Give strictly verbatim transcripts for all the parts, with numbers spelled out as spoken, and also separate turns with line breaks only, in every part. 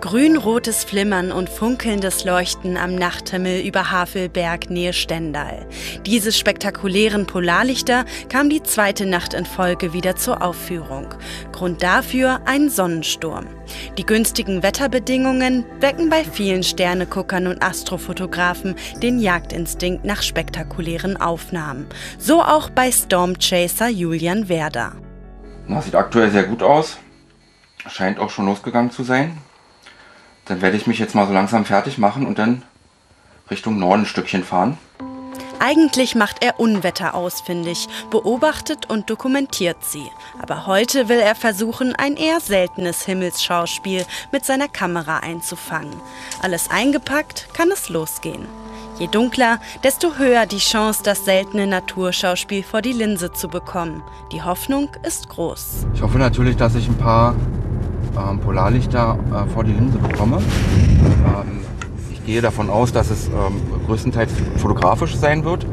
Grün-rotes Flimmern und funkelndes Leuchten am Nachthimmel über Havelberg nähe Stendal. Diese spektakulären Polarlichter kamen die zweite Nacht in Folge wieder zur Aufführung. Grund dafür ein Sonnensturm. Die günstigen Wetterbedingungen wecken bei vielen Sterneguckern und Astrofotografen den Jagdinstinkt nach spektakulären Aufnahmen. So auch bei Stormchaser Julian Werder.
Das sieht aktuell sehr gut aus. Scheint auch schon losgegangen zu sein. Dann werde ich mich jetzt mal so langsam fertig machen und dann Richtung Norden ein Stückchen fahren.
Eigentlich macht er Unwetter ausfindig, beobachtet und dokumentiert sie. Aber heute will er versuchen, ein eher seltenes Himmelsschauspiel mit seiner Kamera einzufangen. Alles eingepackt, kann es losgehen. Je dunkler, desto höher die Chance, das seltene Naturschauspiel vor die Linse zu bekommen. Die Hoffnung ist groß.
Ich hoffe natürlich, dass ich ein paar ähm, Polarlichter äh, vor die Linse bekomme. Ähm, ich gehe davon aus, dass es ähm, größtenteils fotografisch sein wird.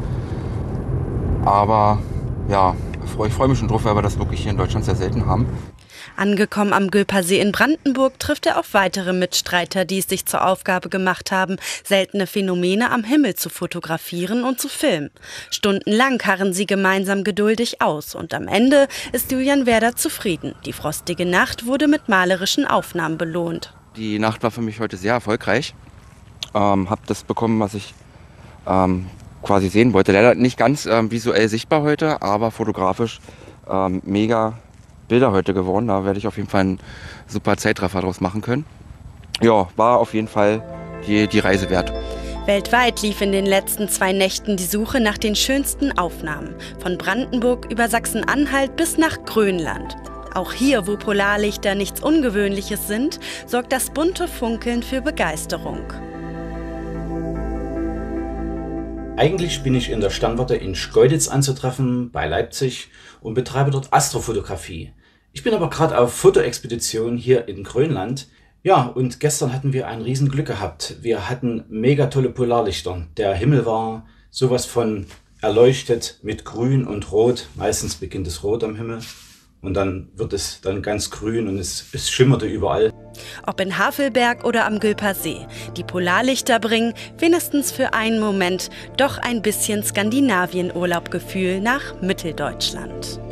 Aber ja, ich freue mich schon drauf, weil wir das wirklich hier in Deutschland sehr selten haben.
Angekommen am Gülpersee in Brandenburg trifft er auf weitere Mitstreiter, die es sich zur Aufgabe gemacht haben, seltene Phänomene am Himmel zu fotografieren und zu filmen. Stundenlang harren sie gemeinsam geduldig aus und am Ende ist Julian Werder zufrieden. Die frostige Nacht wurde mit malerischen Aufnahmen belohnt.
Die Nacht war für mich heute sehr erfolgreich. Ähm, habe das bekommen, was ich ähm, quasi sehen wollte. Leider nicht ganz ähm, visuell sichtbar heute, aber fotografisch ähm, mega Bilder heute geworden. Da werde ich auf jeden Fall einen super Zeitraffer draus machen können. Ja, war auf jeden Fall die, die Reise wert.
Weltweit lief in den letzten zwei Nächten die Suche nach den schönsten Aufnahmen. Von Brandenburg über Sachsen-Anhalt bis nach Grönland. Auch hier, wo Polarlichter nichts Ungewöhnliches sind, sorgt das bunte Funkeln für Begeisterung.
Eigentlich bin ich in der Sternwarte in Schkeuditz anzutreffen, bei Leipzig, und betreibe dort Astrofotografie. Ich bin aber gerade auf Fotoexpedition hier in Grönland. Ja, und gestern hatten wir ein Riesenglück gehabt. Wir hatten mega tolle Polarlichter. Der Himmel war sowas von erleuchtet mit Grün und Rot. Meistens beginnt es rot am Himmel. Und dann wird es dann ganz grün und es, es schimmerte überall.
Ob in Havelberg oder am Gülpersee, die Polarlichter bringen, wenigstens für einen Moment, doch ein bisschen Skandinavien-Urlaubgefühl nach Mitteldeutschland.